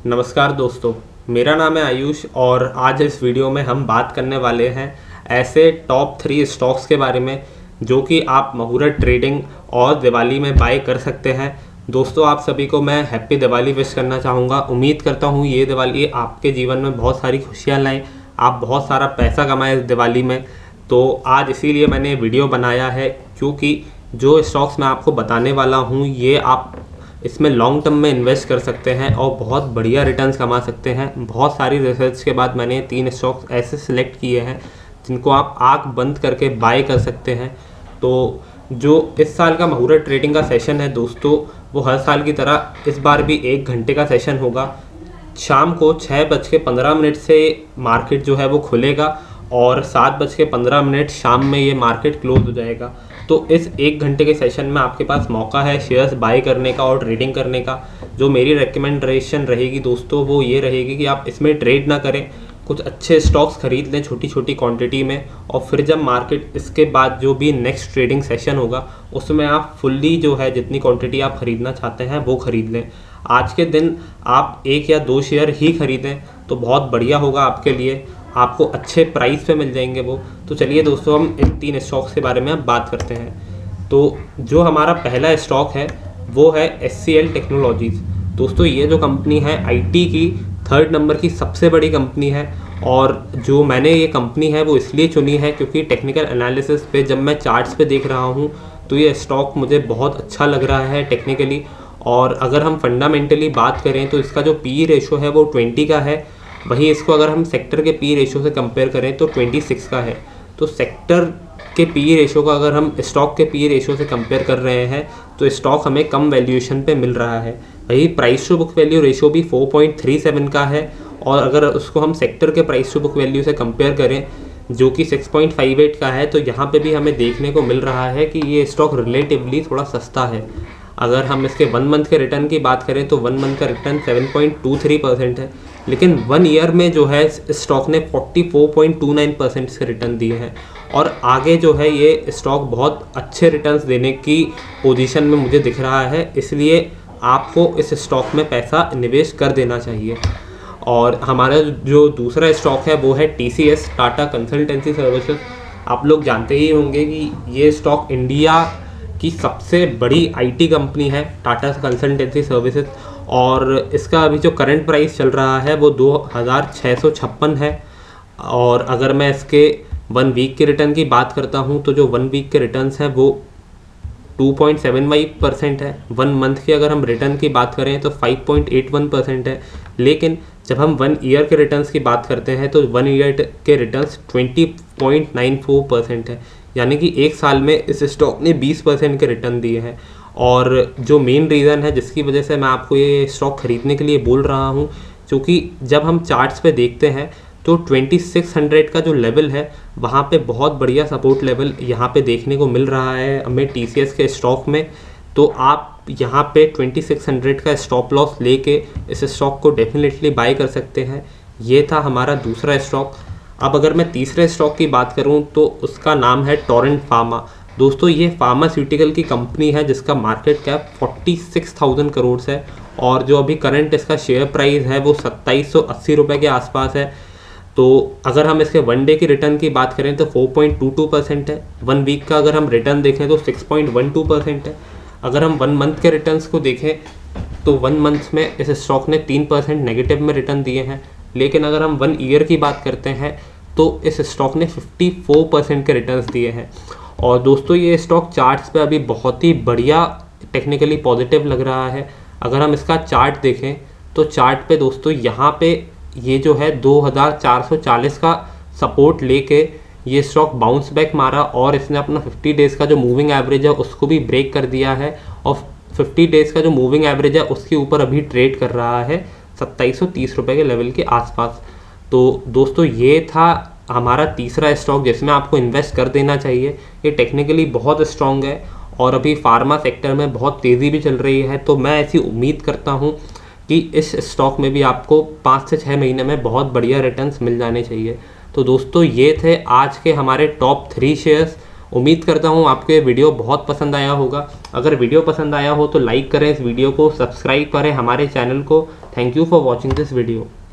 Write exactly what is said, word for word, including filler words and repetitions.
नमस्कार दोस्तों, मेरा नाम है आयुष और आज इस वीडियो में हम बात करने वाले हैं ऐसे टॉप थ्री स्टॉक्स के बारे में जो कि आप मुहूर्त ट्रेडिंग और दिवाली में बाय कर सकते हैं। दोस्तों, आप सभी को मैं हैप्पी दिवाली विश करना चाहूँगा। उम्मीद करता हूँ ये दिवाली आपके जीवन में बहुत सारी खुशियाँ लाए, आप बहुत सारा पैसा कमाएं इस दिवाली में। तो आज इसीलिए मैंने वीडियो बनाया है, क्योंकि जो स्टॉक्स मैं आपको बताने वाला हूँ ये आप इसमें लॉन्ग टर्म में इन्वेस्ट कर सकते हैं और बहुत बढ़िया रिटर्न्स कमा सकते हैं। बहुत सारी रिसर्च के बाद मैंने तीन स्टॉक्स ऐसे सिलेक्ट किए हैं जिनको आप आंख बंद करके बाय कर सकते हैं। तो जो इस साल का मुहूर्त ट्रेडिंग का सेशन है दोस्तों, वो हर साल की तरह इस बार भी एक घंटे का सेशन होगा। शाम को छः बज के पंद्रह मिनट से मार्केट जो है वो खुलेगा और सात बज के पंद्रह मिनट शाम में ये मार्केट क्लोज हो जाएगा। तो इस एक घंटे के सेशन में आपके पास मौका है शेयर्स बाय करने का और ट्रेडिंग करने का। जो मेरी रिकमेंडेशन रहेगी दोस्तों वो ये रहेगी कि आप इसमें ट्रेड ना करें, कुछ अच्छे स्टॉक्स खरीद लें छोटी छोटी क्वांटिटी में, और फिर जब मार्केट इसके बाद जो भी नेक्स्ट ट्रेडिंग सेशन होगा उसमें आप फुल्ली जो है जितनी क्वांटिटी आप ख़रीदना चाहते हैं वो ख़रीद लें। आज के दिन आप एक या दो शेयर ही खरीदें तो बहुत बढ़िया होगा आपके लिए, आपको अच्छे प्राइस पे मिल जाएंगे वो। तो चलिए दोस्तों, हम इन तीन स्टॉक्स के बारे में अब बात करते हैं। तो जो हमारा पहला स्टॉक है वो है एच सी एल टेक्नोलॉजीज़। दोस्तों, ये जो कंपनी है आईटी की थर्ड नंबर की सबसे बड़ी कंपनी है, और जो मैंने ये कंपनी है वो इसलिए चुनी है क्योंकि टेक्निकल एनालिसिस पे जब मैं चार्ट्स पे देख रहा हूँ तो ये स्टॉक मुझे बहुत अच्छा लग रहा है टेक्निकली। और अगर हम फंडामेंटली बात करें तो इसका जो पी रेशो है वो ट्वेंटी का है, वहीं इसको अगर हम सेक्टर के पी रेशो से कंपेयर करें तो ट्वेंटी सिक्स का है। तो सेक्टर के पी रेशो का अगर हम स्टॉक के पी रेशो से कंपेयर कर रहे हैं तो स्टॉक हमें कम वैल्यूएशन पे मिल रहा है। वही price to book value ratio भी फोर पॉइंट थ्री सेवन का है, और अगर उसको हम सेक्टर के प्राइस टू बुक वैल्यू से कंपेयर करें जो कि सिक्स पॉइंट फाइव एट का है, तो यहाँ पे भी हमें देखने को मिल रहा है कि ये स्टॉक रिलेटिवली थोड़ा सस्ता है। अगर हम इसके वन मंथ के रिटर्न की बात करें तो वन मंथ का return seven point two three percent है, लेकिन वन ईयर में जो है स्टॉक ने forty four point two nine percent से रिटर्न दिए हैं। और आगे जो है ये स्टॉक बहुत अच्छे रिटर्न्स देने की पोजीशन में मुझे दिख रहा है, इसलिए आपको इस स्टॉक में पैसा निवेश कर देना चाहिए। और हमारा जो दूसरा स्टॉक है वो है T C S, Tata consultancy services. आप लोग जानते ही होंगे कि ये स्टॉक इंडिया की सबसे बड़ी आईटी कंपनी है, टाटा कंसल्टेंसी सर्विसेज, और इसका अभी जो करंट प्राइस चल रहा है वो दो हज़ार छः सौ छप्पन है। और अगर मैं इसके वन वीक के रिटर्न की बात करता हूँ तो जो वन वीक के रिटर्न्स हैं वो two point seven five percent है। वन मंथ की अगर हम रिटर्न की बात करें तो five point eight one percent है, लेकिन जब हम वन ईयर के रिटर्न्स की बात करते हैं तो वन ईयर के returns twenty point nine four percent है, यानी कि एक साल में इस स्टॉक ने बीस परसेंट के रिटर्न दिए हैं। और जो मेन रीज़न है जिसकी वजह से मैं आपको ये स्टॉक ख़रीदने के लिए बोल रहा हूँ, क्योंकि जब हम चार्ट्स पे देखते हैं तो ट्वेंटी सिक्स हंड्रेड का जो लेवल है वहाँ पे बहुत बढ़िया सपोर्ट लेवल यहाँ पे देखने को मिल रहा है हमें टी सी एस के स्टॉक में। तो आप यहाँ पे ट्वेंटी सिक्स हंड्रेड का स्टॉप लॉस लेके इस स्टॉक को डेफिनेटली बाय कर सकते हैं। ये था हमारा दूसरा स्टॉक। अब अगर मैं तीसरे स्टॉक की बात करूं तो उसका नाम है टोरेंट फार्मा। दोस्तों, ये फार्मास्यूटिकल की कंपनी है जिसका market cap forty six thousand crore है, और जो अभी करंट इसका शेयर प्राइस है वो सत्ताईस सौ अस्सी रुपये के आसपास है। तो अगर हम इसके वन डे की रिटर्न की बात करें तो four point two two percent है। वन वीक का अगर हम रिटर्न देखें तो six point one two percent है। अगर हम वन मंथ के रिटर्न्स को देखें तो वन मंथ में इस स्टॉक ने तीन परसेंट नेगेटिव में रिटर्न दिए हैं, लेकिन अगर हम वन ईयर की बात करते हैं तो इस स्टॉक ने फिफ्टी फोर परसेंट के रिटर्न्स दिए हैं। और दोस्तों, ये स्टॉक चार्ट्स पे अभी बहुत ही बढ़िया टेक्निकली पॉजिटिव लग रहा है। अगर हम इसका चार्ट देखें तो चार्ट पे दोस्तों यहाँ पे ये जो है दो हज़ार चार सौ चालीस का सपोर्ट लेके ये स्टॉक बाउंस बैक मारा, और इसने अपना फिफ्टी डेज़ का जो मूविंग एवरेज है उसको भी ब्रेक कर दिया है, और फिफ्टी डेज़ का जो मूविंग एवरेज है उसके ऊपर अभी ट्रेड कर रहा है सत्ताईस सौ तीस रुपये के लेवल के आसपास। तो दोस्तों, ये था हमारा तीसरा स्टॉक जिसमें आपको इन्वेस्ट कर देना चाहिए। ये टेक्निकली बहुत स्ट्रॉन्ग है और अभी फार्मा सेक्टर में बहुत तेज़ी भी चल रही है, तो मैं ऐसी उम्मीद करता हूँ कि इस स्टॉक में भी आपको पाँच से छः महीने में बहुत बढ़िया रिटर्न्स मिल जाने चाहिए। तो दोस्तों, ये थे आज के हमारे टॉप थ्री शेयर्स। उम्मीद करता हूँ आपको ये वीडियो बहुत पसंद आया होगा। अगर वीडियो पसंद आया हो तो लाइक करें इस वीडियो को, सब्सक्राइब करें हमारे चैनल को। Thank you for watching this video.